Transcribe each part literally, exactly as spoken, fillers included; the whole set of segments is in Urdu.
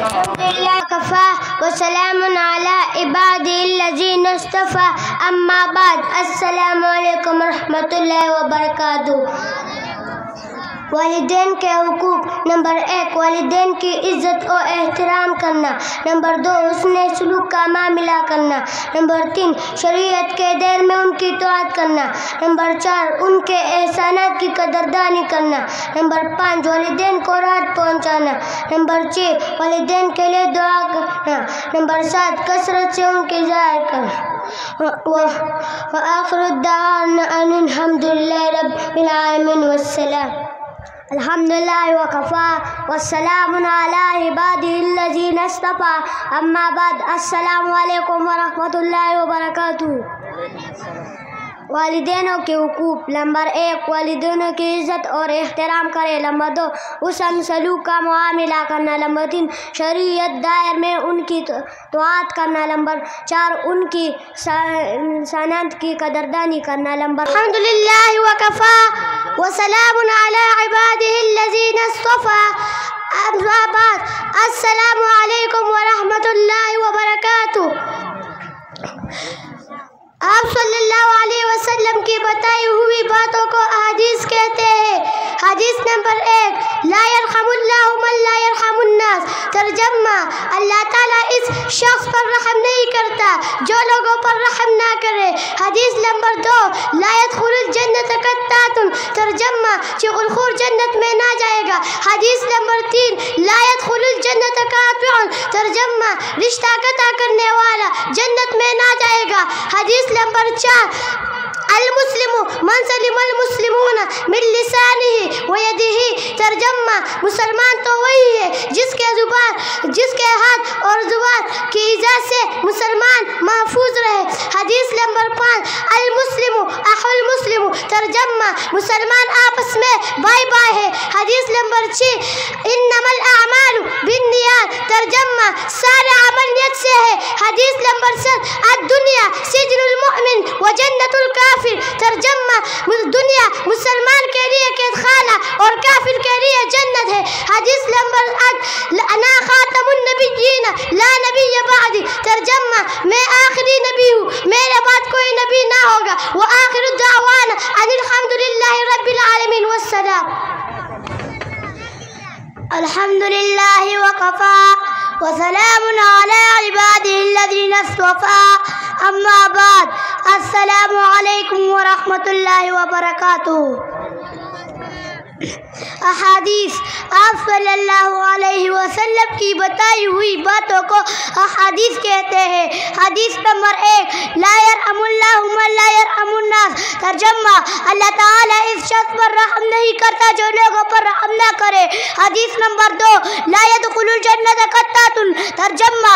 الحمدللہ وکفا وسلام علی عبادہ الذین اصطفى اما بعد السلام علیکم ورحمۃ اللہ وبرکاتہ۔ والدین کے حقوق: نمبر ایک، والدین کی عزت و احترام کرنا۔ نمبر دو، حسن سلوک کا معاملہ کرنا۔ نمبر تین، شریعت کے دائر میں ان کی اطاعت کرنا۔ نمبر چار، ان کے احسانات کی قدردانی کرنا۔ نمبر پانچ، والدین کو راحت پہنچانا۔ نمبر چھ، والدین کے لیے دعا کرنا۔ نمبر سات، کثرت سے ان کی ظاہر کرنا۔ وآخر الدعوانا ان الحمد للہ رب العالمین والسلام۔ الحمدللہ وکفا والسلام علی عبادہ الذین اصطفى اما بعد السلام علیکم ورحمۃ اللہ وبرکاتہ۔ والدینوں کے حقوق: نمبر ایک، والدینوں کی عزت اور احترام کرے۔ نمبر دو، حسن سلوک کا معاملہ کرنا۔ نمبر تین، شریعت دائر میں ان کی اطاعت کرنا۔ نمبر چار، ان کی سنت کی قدردانی کرنا۔ نمبر الحمدللہ وکفا وسلام علی عبادہ الذین اصطفى اما بعد السلام علیکم ورحمۃ اللہ وبرکاتہ۔ آپ صلی اللہ علیہ وسلم کی بتائی ہوئی باتوں کو احادیث کہتے ہیں۔ حدیث نمبر ایک، لا یرحم اللہ من لا یرحم الناس۔ ترجمہ: اللہ تعالیٰ اس شخص پر رحم نہیں کرتا جو لوگوں پر رحم نہ کرے۔ حدیث نمبر دو، لا يدخل الجنت قطات۔ ترجمہ: چغل خور جنت میں نہ جائے گا۔ حدیث نمبر تین، لا يدخل الجنت قاطع۔ ترجمہ: رشتہ قطع کرنے والا جنت میں نہ جائے گا۔ حدیث نمبر چار، المسلم من سلم المسلمون من لسانه ويده۔ ترجمہ: مسلمان تو وہی ہے جس کے زبان جس کے ہاتھ اور زبان کی ایذا سے مسلمان محفوظ رہے۔ حدیث نمبر پانچ، المسلم اخو المسلم۔ ترجمہ: مسلمان آپس میں بھائی بھائی ہے۔ حدیث نمبر چھ، انما الاعمال بالنیات۔ ترجمہ: سارے عمل نیت سے ہے۔ حدیث نمبر سات، الدنیا سجن المؤمن و جنت الکافر۔ ترجمہ: دنیا مسلمان کے لیے قید خانہ اور کافر کے لیے جنت ہے۔ حدیث نمبر آٹھ، انا خاتم النبیین لا نبی بعدی۔ ترجمہ: میں آخری نبی ہوں، میرے بعد کوئی نبی نہ ہوگا۔ وآخر الدعوانا ان الحمد للہ رب العالمین والسلام۔ الحمدللہ وکفا وسلام علی عبادہ الذین اصطفى اما بعد السلام علیکم ورحمۃ اللہ وبرکاتہ۔ احادیث: آپ صلی اللہ علیہ وسلم کی بتائی ہوئی باتوں کو احادیث کہتے ہیں۔ حدیث نمبر ایک، لا یرحم اللہ من لا یرحم الناس۔ ترجمہ: اللہ تعالیٰ اس شخص پر رحم نہیں کرتا جو لوگوں پر رحم نہ کرے۔ حدیث نمبر دو، لا يدخل الجنت قطات۔ ترجمہ: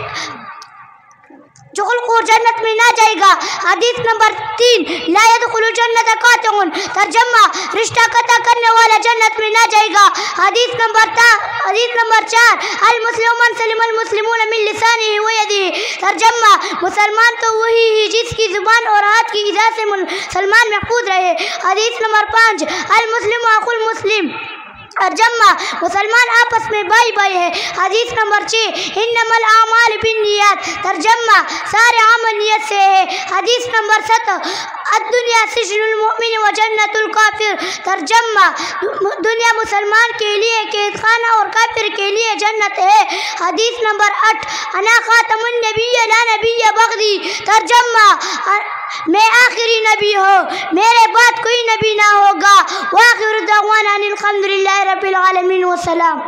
چغل خور جنت میں نہ جائے گا۔ حدیث نمبر تین، لا يدخل الجنت قاطع۔ ترجمہ: رشتہ قطع کرنے والا جنت میں نہ جائے گا۔ حدیث نمبر تا حدیث نمبر چار، المسلم من سلم المسلمون من لسانه ويده۔ ترجمہ: مسلمان تو وہی ہے جس کی زبان اور ہاتھ کی ایذا سے مسلمان محفوظ رہے۔ حدیث نمبر پانچ، المسلم اخو المسلم۔ ترجمہ: مسلمان آپس میں بھائی بھائی ہے۔ حدیث نمبر چھ، انما الاعمال بالنیات۔ ترجمہ: سارے عمل نیت سے ہے۔ حدیث نمبر سات، الدنیا سجن المؤمن و جنت الکافر۔ ترجمہ: دنیا مسلمان کے لیے قید خانہ اور کافر کے لیے جنت ہے۔ حدیث نمبر آٹھ، انا خاتم النبی لا نبی بعدی۔ ترجمہ: میں آخری نبی ہوں، میرے بعد کوئی نبی نہ ہوگا۔ وآخر دعوانا ان الحمد للہ رب العالمین والسلام۔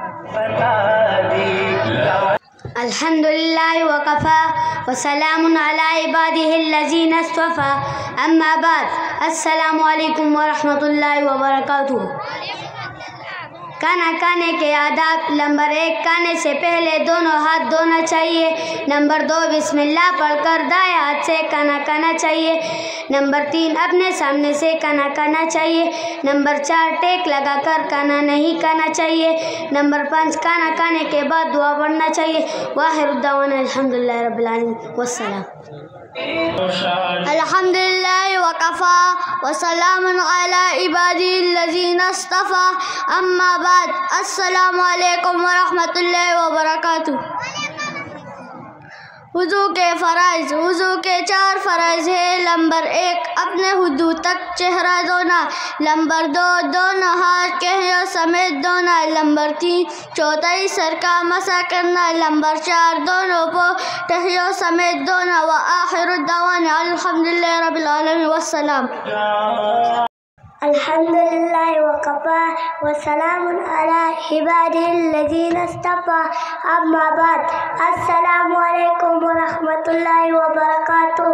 الحمدللہ وکفا وسلام علی عبادہ الذین اصطفى اما بعد السلام علیکم ورحمۃ اللہ وبرکاتہ۔ کھانا کھانے کے آداب: نمبر ایک، کھانے سے پہلے دونوں ہاتھ دھونا چاہیے۔ نمبر دو، بسم اللہ پڑھ کر دائیں ہاتھ سے کھانا کھانا چاہیے۔ نمبر تین، اپنے سامنے سے کھانا کھانا چاہیے۔ نمبر چار، ٹیک لگا کر کھانا نہیں کھانا چاہیے۔ نمبر پانچ، کھانا کھانے کے بعد دعا پڑھنا چاہیے۔ وآخر الدعوانا الحمدللہ رب العالمین والسلام۔ الحمدللہ وکفا وسلام علی عبادہ الذین اصطفى اما بعد بعد السلام علیکم ورحمۃ اللہ وبرکاتہ۔ وضو کے فرائض۔ وضو کے چار فرائض ہیں۔ نمبر ایک، اپنے حدود تک چہرہ دھونا۔ نمبر دو، دونوں ہاتھ کہنیوں سمیت دھونا۔ نمبر تین، چوتھائی سر کا مسح کرنا۔ نمبر چار، دونوں کو ٹہنیوں سمیت دھونا۔ وآخر الدعوانا الحمدللہ رب العالمین والسلام۔ الحمد لله وكفى وسلام على عباده الذين اصطفى أما بعد السلام عليكم ورحمة الله وبركاته۔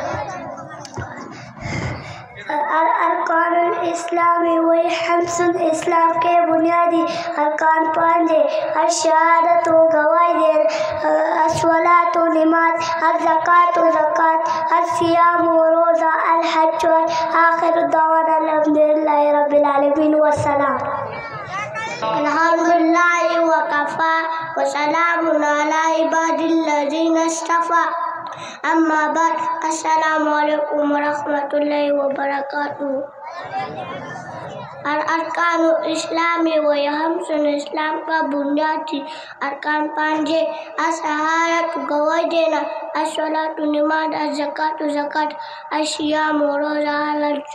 ارکان الاسلام وہی خمس اسلام کے بنیادی ارکان پانچ ہیں۔ الشہادت و گواہی دینا، الصلاۃ و نماز، الزکوٰۃ و زکوٰۃ، الصیام و روزہ، الحج۔ آخر دعوانا الحمد للہ رب العالمین والسلام۔ الحمد للہ وکفى وسلام علی عباد الذین اصطفى اما بعد السلام علیکم ورحمۃ اللہ وبرکاتہ۔ ارکان اسلام وہی خمس اسلام کا بنیادی ارکان پانچ ہیں۔ الشہادت گواہی دینا، الصلاۃ نماز، الزکوٰۃ زکوٰۃ، الصیام روزہ، الحج۔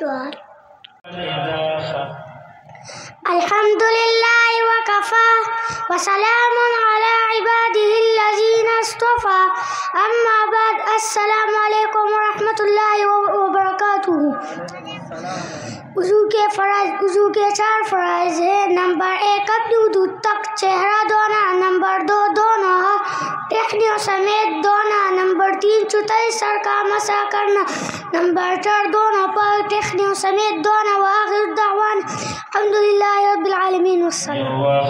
الحمد لله وكفى وسلام على عباده الذين اصطفى أما بعد السلام عليكم ورحمة الله وبركاته۔ وضو کے فرائض۔ وضو کے چار فرائض ہیں۔ نمبر ایک، اپنی حدود تک چہرہ دھونا۔ نمبر دو، دونوں ہاتھ ٹخنیوں سمیت دھونا۔ نمبر تین، چوتھائی سر کا مسح کرنا۔ نمبر چار، دونوں پاؤں ٹخنیوں سمیت دھونا۔ وآخر دعوانا الحمدللہ رب العالمین والسلام۔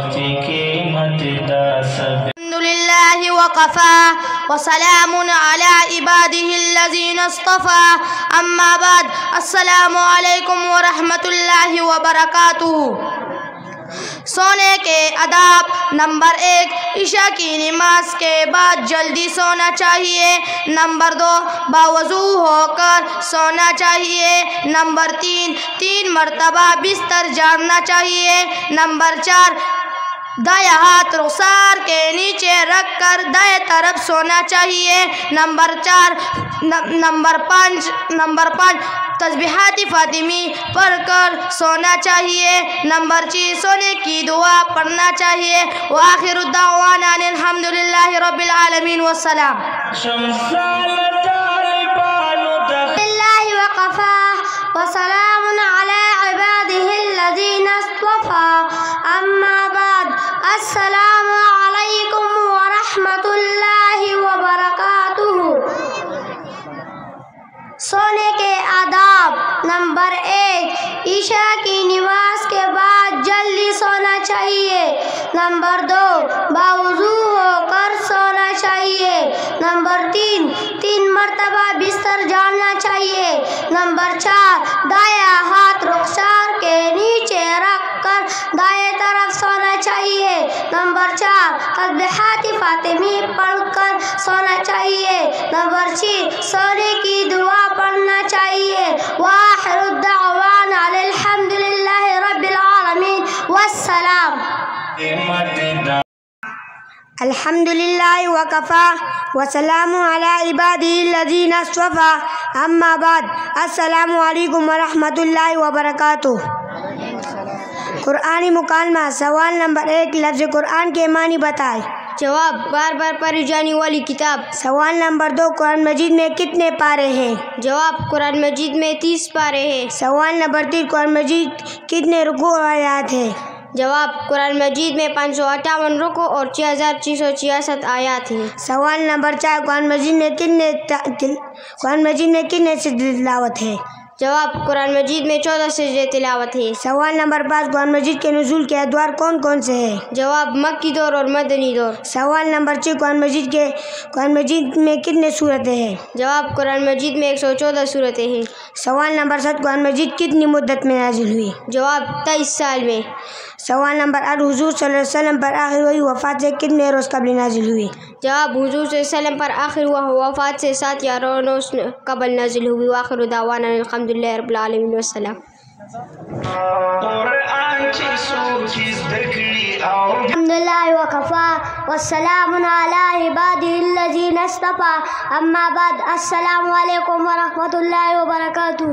الحمد للہ وکفى وسلام علی عباده الذین اصطفى اما بعد السلام علیکم ورحمۃ اللہ وبرکاتہ۔ سونے کے آداب۔ نمبر ایک، عشاء کی نماز کے بعد جلدی سونا چاہیے۔ نمبر دو، باوضو ہو کر سونا چاہیے۔ نمبر تین، تین مرتبہ بستر جھاڑنا چاہیے۔ نمبر چار، دایاں ہاتھ رخسار کے نیچے رکھ کر دائیں طرف سونا چاہیے۔ نمبر چار نمبر پانچ نمبر پانچ تسبیحات فاطمی پڑھ کر سونا چاہیے۔ نمبر چھ، سونے کی دعا پڑھنا چاہیے۔ وآخر الدعوانا الحمد للہ رب العالمین والسلام۔ لله وكفى وسلام على عباده الذين اصطفى أما بعد السلام عليكم ورحمة الله وبركاته۔ سونے کے آداب۔ نمبر ایک، عشاء کی نماز کے بعد جلدی سونا چاہیے۔ نمبر دو، باوضو ہو کر سونا چاہیے۔ نمبر تین، تین مرتبہ بستر جھاڑنا چاہیے۔ نمبر چار، دایاں ہاتھ رخسار کے نیچے رکھ کر دائیں طرف سونا چاہیے۔ نمبر چار، تسبیحات فاطمی پڑھ کر سونا چاہیے۔ نمبر چھ، سونے کی دعا پڑھنا چاہیے۔ وآخر الدعوانا الحمد للہ رب العالمین والسلام۔ الحمد للہ وکفى وسلام علی عباده الذین اصطفى اما بعد السلام علیکم ورحمۃ اللہ وبرکاتہ۔ قرآنی مکالمہ۔ سوال نمبر ایک، لفظ قرآن کے معنی بتائیں۔ جواب، بار بار پڑھی جانے والی کتاب۔ سوال نمبر دو، قرآن مجید میں کتنے پارے ہیں؟ جواب، قرآن مجید میں تیس پارے ہیں۔ سوال نمبر تین، قرآن مجید کتنے رکوع اور آیات ہیں؟ جواب، قرآن مجید میں پانچ سو اٹھاون رکوع اور چھ ہزار چھ سو چھیاسٹھ آیات ہیں۔ سوال نمبر چار، قرآن مجید میں کتنے قرآن مجید میں کتنے سجدے تلاوت ہیں؟ جواب، قرآن مجید میں چودہ سجدے تلاوت ہے۔ سوال نمبر پانچ، قرآن مجید کے نزول کے ادوار کون کون سے ہیں؟ جواب، مکی دور اور مدنی دور۔ سوال نمبر چھ، قرآن مجید کے قرآن مجید میں کتنے سورتیں ہیں؟ جواب، قرآن مجید میں ایک سو چودہ سورتیں ہیں۔ سوال نمبر سات، قرآن مجید کتنی مدت میں نازل ہوئی؟ جواب، تیئیس سال میں۔ سوال نمبر آٹھ، حضور صلی اللہ علیہ وسلم پر آخر وحی وفات سے کتنے روز قبل نازل ہوئی؟ جواب، حضور صلی اللہ علیہ وسلم پر آخر وفات سے سات یا روز قبل نازل ہوئی۔ وآخر دعوانا الحمد للہ رب العالمین والسلام۔ الحمدللہ وکفا والسلام علی عبادہ الذین اصطفى اما بعد السلام علیکم ورحمۃ اللہ وبرکاتہ۔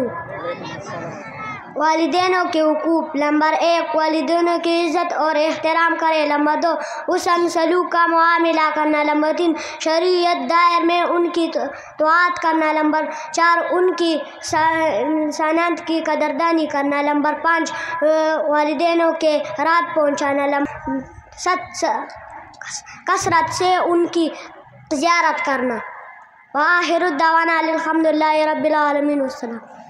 والدینوں کے حقوق: نمبر ایک، والدینوں کی عزت اور احترام کرے۔ نمبر دو، حسن سلوک کا معاملہ کرنا۔ نمبر تین، شریعت دائر میں ان کی طاعت کرنا۔ نمبر چار، ان کی سنت کی قدردانی کرنا۔ نمبر پانچ، والدینوں کے رات پہنچانا۔ نمبر ست کثرت سے ان کی زیارت کرنا۔ وآخر الدعوانا الحمدللہ رب العالمین والسلام۔